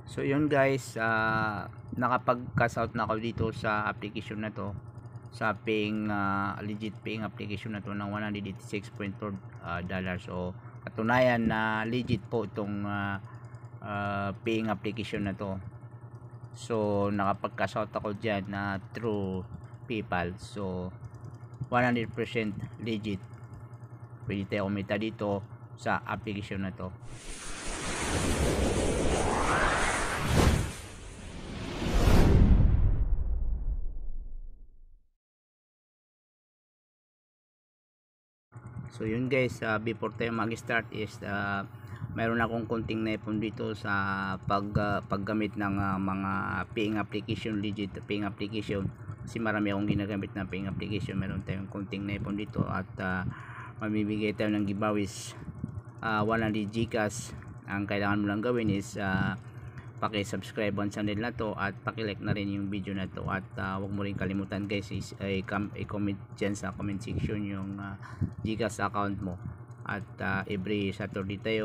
So yun guys, nakapag-cash out na ako dito sa application na to, sa legit paying application na to ng $186.4. So katunayan na legit po itong paying application na to. So nakapag-cash out ako dyan na through PayPal. So 100% legit. Pwede tayo kumita dito sa application na to. So yun guys, before tayo mag-start is mayroon akong konting naipon dito sa paggamit ng mga paying application, legit paying application, kasi marami akong ginagamit na paying application. Meron tayong konting naipon dito at mamibigay tayo ng giveaways 100 gcash. Ang kailangan mo lang gawin is paki-subscribe ang channel na to at paki-like na rin yung video na to, at huwag mo rin kalimutan guys is i-comment dyan sa comment section yung gcash account mo, at every Saturday tayo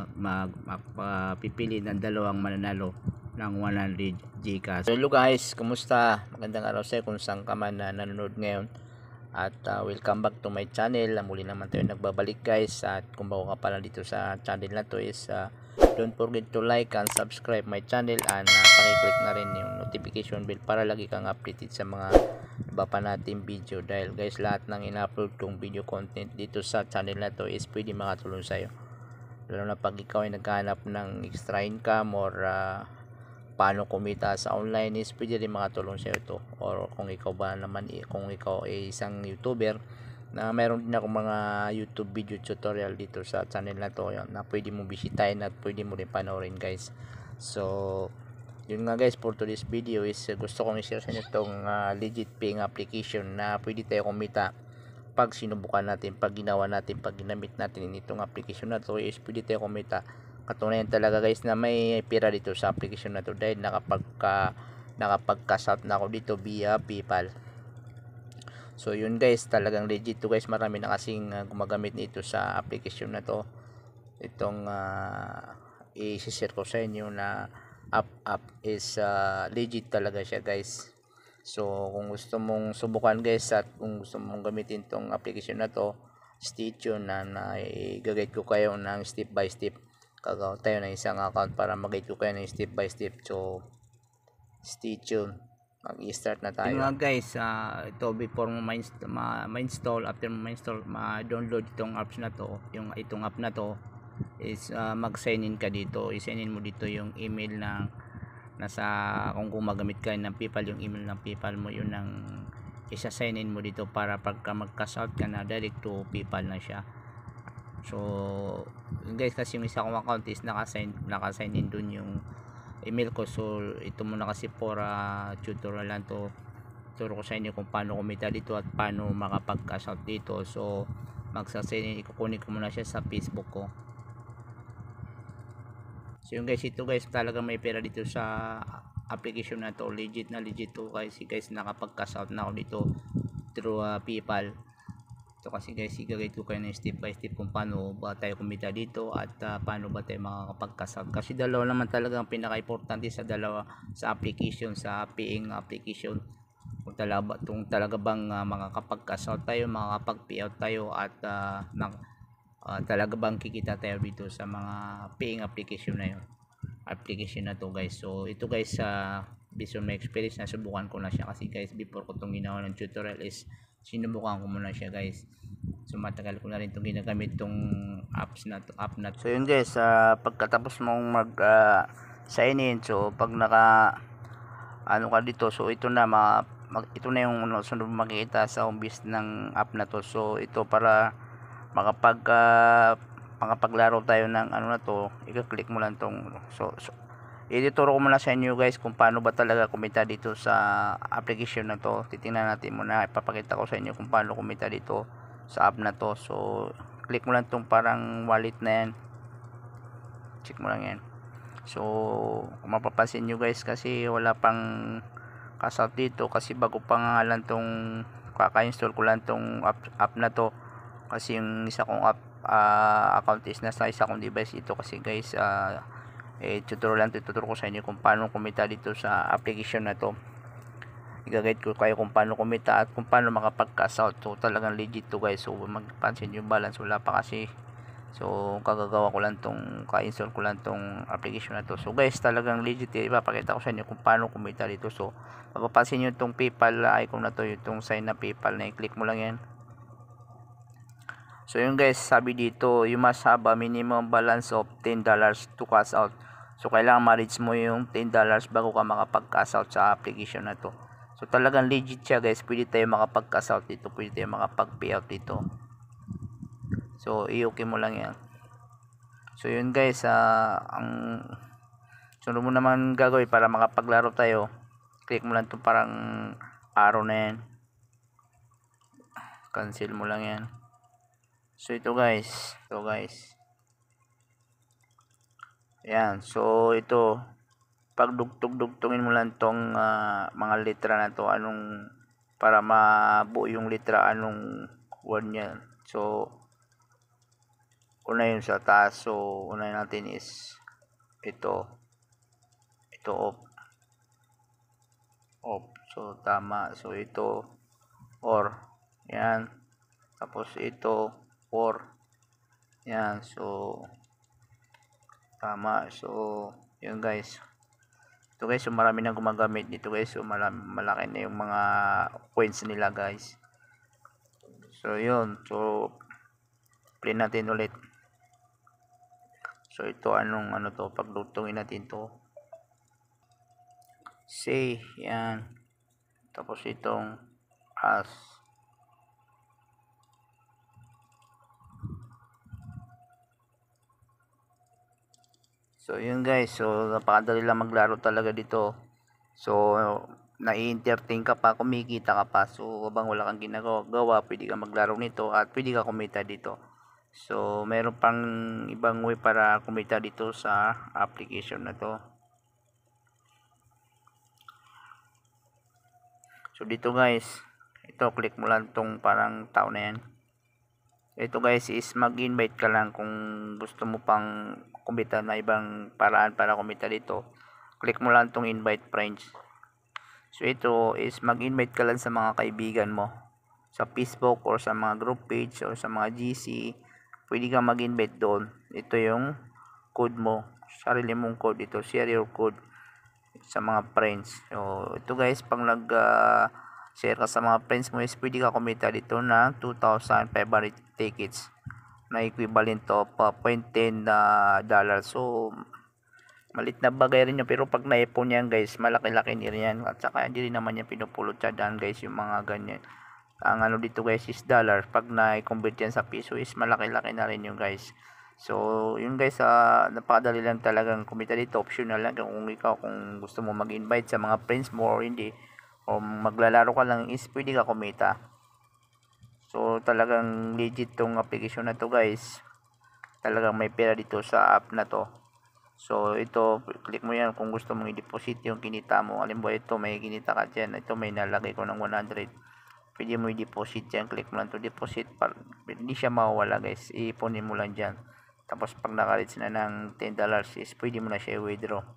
magpipili ng dalawang mananalo ng 100 gcash. Hello guys, kumusta? Magandang araw sa kung saan ka man na nanonood ngayon, at welcome back to my channel. Muli naman tayo nagbabalik guys, at kung bago ka pala dito sa channel na to is don't forget to like and subscribe my channel, and paki-click na rin yung notification bell para lagi kang updated sa mga iba pa nating video, dahil guys lahat ng ina-upload kong video content dito sa channel na to is pwede makatulong sa'yo, lalo na pag ikaw ay naghahanap ng extra income or paano kumita sa online, is pwede rin makatulong sa'yo to. Or kung ikaw ba naman, kung ikaw ay isang YouTuber, na mayroon din ako mga YouTube video tutorial dito sa channel na to, yun, na pwede mo bisitahin at pwede mo rin panoorin guys. So yun nga guys, for today's video is gusto kong i-share sa inyo itong legit paying application na pwede tayo kumita pag sinubukan natin, pag ginawa natin, pag ginamit natin itong application na to, is pwede tayo kumita. Katunayan talaga guys na may pera dito sa application na to, dahil nakapag-cash out na ako dito via PayPal. So yun guys, talagang legit to guys. Marami na kasing gumagamit nito sa application na to. Itong i-share ko sa inyo na app is legit talaga siya guys. So kung gusto mong subukan guys, at kung gusto mong gamitin tong application na to, stay tuned na i-guide ko kayo ng step by step. Gagawa tayo ng isang account para mag-guide ko kayo ng step by step. So stay tuned, mag-i-start na tayo. Yun nga guys, ito before mo ma-install, after mo ma-install, ma-download itong apps na to, itong app na to is mag-sign in ka dito. I-sign in mo dito yung email ng nasa, kung gumagamit ka ng PayPal, yung email ng PayPal mo, yun ang isa-sign in mo dito para pagka mag-cash out ka na, direct to PayPal na siya. So guys, kasi yung isa kong account is naka-sign in dun yung email ko. So ito muna kasi for tutorial lang to, turo ko sa inyo kung paano kumita dito at paano makapag-cash out dito. So magsasign in, ikukunin ko muna siya sa Facebook ko. So yung guys, ito guys, talaga may pera dito sa application na to. Legit na legit to guys. Nakapag-cash out na ako dito through PayPal. Ito kasi guys, i-guide ko kayo ng step by step kung paano ba tayo kumita dito at paano ba tayo makakapag-cash out. Kasi dalawa naman talaga ang pinaka-importante sa application, sa paying application. Kung talaga bang makakapag-cash out tayo, makakapag-payout tayo, at talaga bang kikita tayo dito sa mga paying application na to guys. So ito guys, based on my experience, nasubukan ko na siya kasi guys, before ko itong ginawa ng tutorial is sinubukan ko muna siya guys. So matagal ko na rin itong ginagamit itong app na to. So yun guys, pagkatapos mong mag sign in, so pag naka ano ka dito, so ito na ito na yung sunod makikita sa homepage ng app na to. So ito, para makapaglaro tayo ng ano na to, i-click mo lang tong ituturo ko muna sa inyo guys kung paano ba talaga kumita dito sa application na to. Titingnan natin muna, ipapakita ko sa inyo kung paano kumita dito sa app na to. So click mo lang tong parang wallet na yan, check mo lang yan. So kung mapapansin nyo guys, kasi wala pang cash out dito, kasi bago pa nga lang tong kaka-install ko lang tong app na to, kasi yung isa kong account is nasa isa kong device ito. Kasi guys, tutorial lang tuturo ko sa inyo kung paano kumita dito sa application na to. I-guide ko kayo kung paano kumita at kung paano makapag-cash out. So talagang legit to guys. So magpansin yung balance, wala pa kasi. So kagagawa ko lang tong ka-install ko lang tong application na to. So guys, talagang legit. Ipapakita ko sa inyo kung paano kumita dito. So mapapansin nyo itong PayPal icon na to, itong sign na PayPal na i-click mo lang yan. So yun guys, sabi dito, you must have a minimum balance of $10 to cash out. So kailangan ma-reach mo yung $10 bago ka makapag-cash out sa application na to. So talagang legit siya guys, pwede tayo makapag-cash out dito, pwede tayo makapag-payout dito. So i-okay mo lang yan. So yun guys, ang sunod mo naman gagawin para makapaglaro tayo, click mo lang itong parang arrow na yan, cancel mo lang yan. So ito guys, ayan. So ito, pag dugtugin mo lang tong mga letra na to, anong, para mabuo yung letra, anong word niya. So una yun sa taas. So una natin is ito off. So tama. So ito or, yan. Tapos ito or, yan. So tama. So yun guys, ito guys, so marami nang gumagamit dito guys. So malaki na yung mga points nila guys. So yun, so play natin ulit. So ito, ano to, pagdugtungin natin to, say, yan. Tapos itong as. So yun guys, so napakadali lang maglaro talaga dito. So nai-entertain ka pa, kumikita ka pa. So habang wala kang ginagawa, pwede ka maglaro nito at pwede ka kumita dito. So meron pang ibang way para kumita dito sa application na to. So dito guys, ito click mo lang tong parang tao na yan. Ito guys is mag-invite ka lang kung gusto mo pang kumita na ibang paraan para kumita dito. Click mo lang tong invite friends. So ito is mag-invite ka lang sa mga kaibigan mo sa Facebook or sa mga group page or sa mga GC. Pwede ka mag-invite doon. Ito yung code mo, sarili mong code. Ito, share your code sa mga friends. So ito guys, pag share ka sa mga friends mo, is pwede ka kumita dito ng 2,000 favorite tickets na equivalent of $0.10. So malit na bagay rin yun, pero pag naipon yan guys, malaki-laki rin yan. At saka hindi rin naman yan pinupulot sa daan guys, yung mga ganyan. Ang ano dito guys is dollar. Pag na-convert yan sa piso is malaki-laki na rin yung guys. So yun guys, napakadali lang talagang kumita dito. Optional lang kung ikaw, kung gusto mo mag-invite sa mga friends mo or hindi, o maglalaro ka lang, is pwede ka kumita. So talagang legit tong application na to guys. Talagang may pera dito sa app na to. So ito, click mo yan kung gusto mong i-deposit yung kinita mo. Halimbawa ito, may kinita ka dyan, ito may nalagay ko ng 100, pwede mo i-deposit yan. Click mo lang to deposit, hindi siya mawawala guys, ipunin mo lang dyan. Tapos pag naka-reach na ng $10 is pwede mo na siya i-withdraw.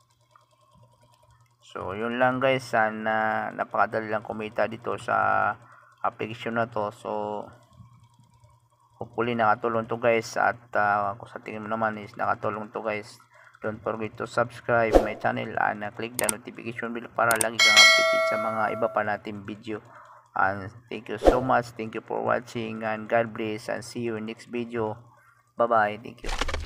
So yun lang guys, sana napakadali lang kumita dito sa application na to. So hopefully nakatulong to guys, at kung sa tingin mo naman is nakatulong to guys, don't forget to subscribe my channel and click the notification bell para lagi kang updated sa mga iba pa nating video. And thank you so much, thank you for watching, and God bless, and see you in next video. Bye bye, thank you.